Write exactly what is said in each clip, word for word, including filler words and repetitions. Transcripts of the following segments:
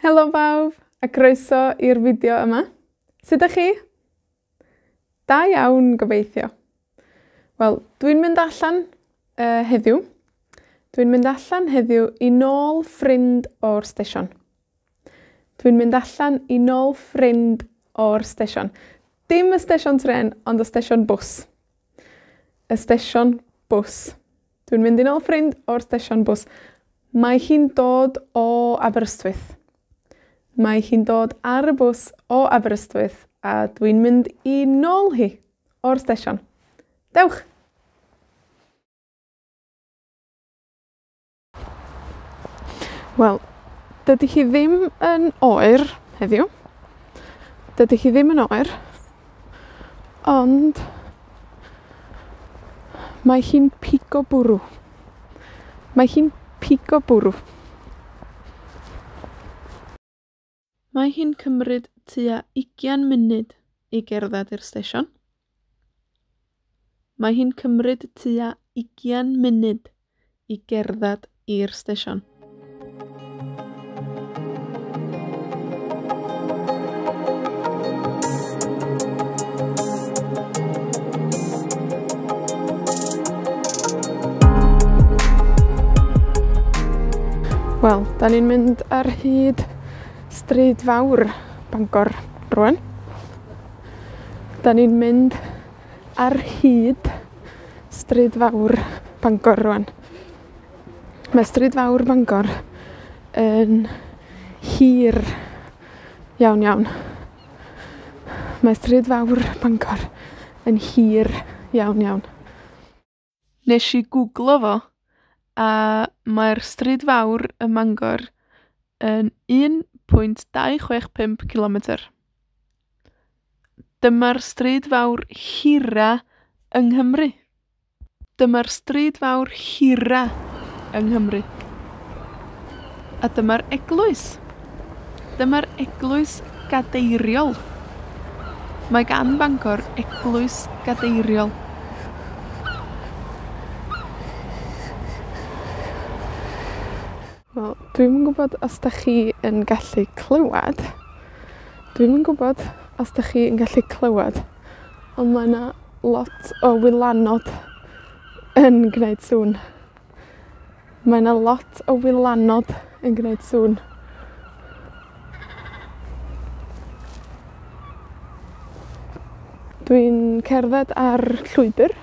Helo bawb, a croeso i'r fideo yma. Sut ydych chi? Da iawn, gobeithio. Wel, dwi'n mynd allan uh, heddiw. Dwi'n mynd allan heddiw i nôl ffrind o'r stesion. Dwi'n mynd allan i nôl ffrind o'r stesion. Dim y stesion tren, ond y stesion bws. Y stesion bws. Dwi'n mynd i nôl ffrind o'r stesion bws. Mae hi'n dod o Aberystwyth. Mae hi'n dod ar y bws o Aberystwyth a dwi'n mynd i nôl hi o'r stesion. Dewch! Wel, dydy hi ddim yn oer heddiw. Dydy hi ddim yn oer. Ond mae hi'n pigo bwrw. Mae hi'n pigo bwrw. Mae hi'n cymryd tua ugian munud i gerdded i'r stesion. Mae hi'n cymryd tua ugian munud i gerdded i'r stesion. Wel, da ni'n mynd ar hyd stryd fawr Bangor rwan. Da ni'n mynd ar hyd stryd fawr Bangor rwan. Mae stryd fawr Bangor yn hir iawn iawn. Mae stryd fawr Bangor yn hir iawn iawn. Nes i googlo fo, a mae'r stryd fawr ym Mangor yn un pwynt dau chwech pump kilometr. Dyma'r stryd fawr hira yng Nghymru. Dyma'r stryd fawr hira yng Nghymru. A dyma'r eglwys. Dyma'r eglwys gadeiriol. Mae gan Bangor eglwys gadeiriol. Wel, dwi'm yn gwybod os dach chi yn gallu clywad. Dwi'm yn gwybod os dach chi yn gallu clywad. Ond mae yna lot o wylanod yn gwneud sŵn. Mae yna lot o wylanod yn gwneud sŵn. Dwi'n cerdded ar llwybr.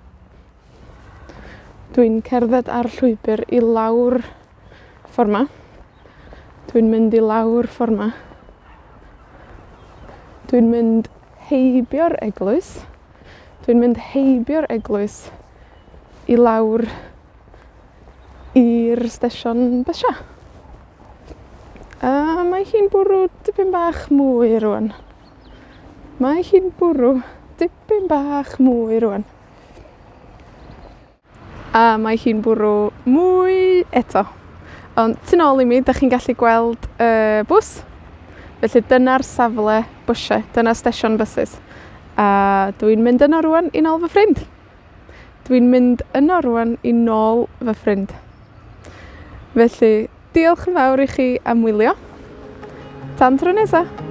Dwi'n cerdded ar llwybr i lawr ffor 'ma. Dwi'n mynd i lawr ffor 'ma. Dwi'n mynd heibio'r eglwys. Dwi'n mynd heibio'r eglwys i lawr i'r stesion bysia. A mae hi'n bwrw dipyn bach mwy rwan. Mae hi'n bwrw dipyn bach mwy rwan. A mae hi'n bwrw mwy eto. Ond tu nôl i mi, dach chi'n gallu gweld y uh, bws. Felly dyna'r safle bysiau, dyna stesion bysys. A dwi'n mynd yno rwan i nôl fy ffrind. Dwi'n mynd yno rwan i nôl fy ffrind. Felly, diolch yn fawr i chi am wylio. Tan tro nesa!